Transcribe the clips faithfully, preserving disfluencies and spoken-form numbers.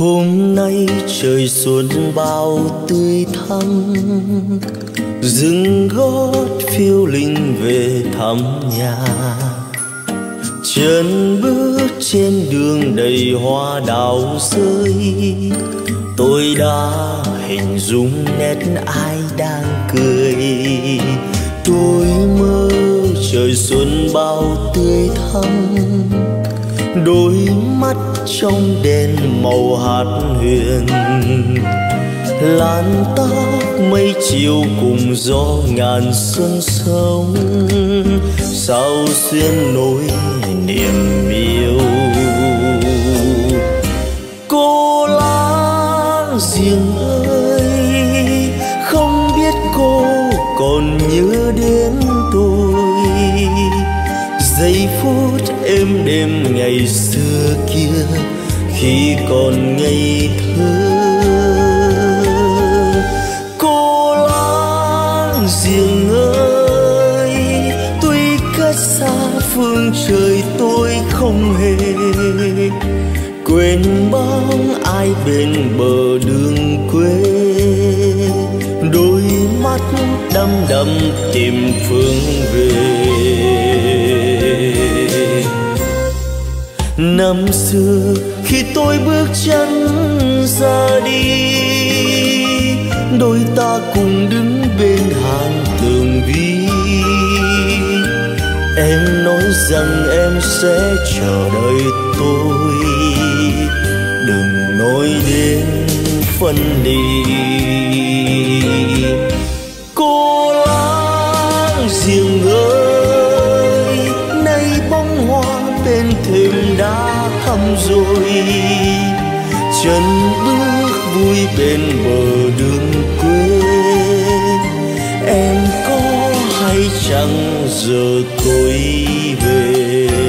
Hôm nay trời xuân bao tươi thắm, dừng gót phiêu linh về thăm nhà. Chân bước trên đường đầy hoa đào rơi, tôi đã hình dung nét ai đang cười. Tôi mơ trời xuân bao tươi thắm, đôi mắt trong đèn màu hát huyền. Làn tóc mây chiều cùng gió ngàn xuân sống, sao xuyên nỗi niềm yêu. Cô láng giềng ơi, không biết cô còn nhớ đến tôi. Giây phút êm đêm ngày xưa kia khi còn ngây thơ. Cô láng giềng ơi, tuy cách xa phương trời tôi không hề quên bóng ai bên bờ đường quê. Đôi mắt đăm đăm tìm phương về. Năm xưa khi tôi bước chân ra đi, đôi ta cùng đứng bên hàng tường vi. Em nói rằng em sẽ chờ đợi tôi, đừng nói đến phân ly. Cô láng giềng ơi, nay bông hoa bên thềm đã thăm rồi. Chân bước vui bên bờ đường quê, em có hay chẳng giờ tôi về.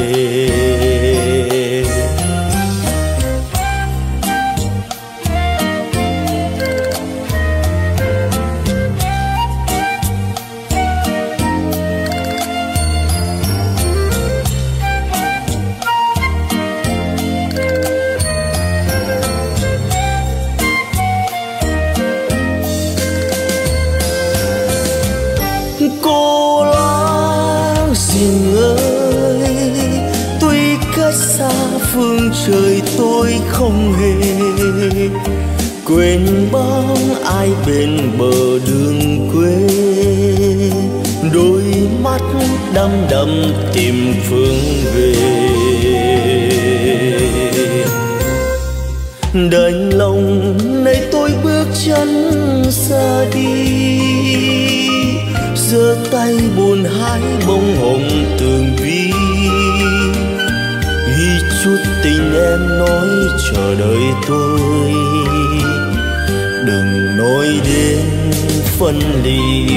Cô láng giềng ơi, tuy cách xa phương trời tôi không hề quên bóng ai bên bờ đường quê. Đôi mắt đăm đăm tìm phương về. Đành lòng nay tôi bước chân ra đi, giơ tay buồn hái bông hồng tường vi. Ghi chút tình em nói chờ đợi tôi, đừng nói đến phân ly.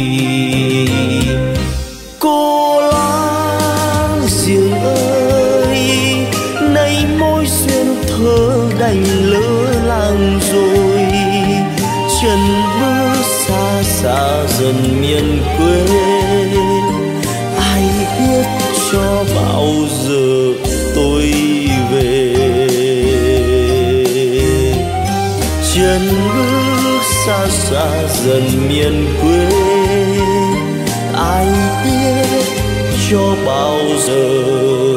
Cô láng giềng ơi, nay mối duyên thơ đành lỡ làng rồi. Chân bước xa xa dần miền quê, ai biết cho bao giờ tôi về. Chân bước xa xa dần miền quê, ai biết cho bao giờ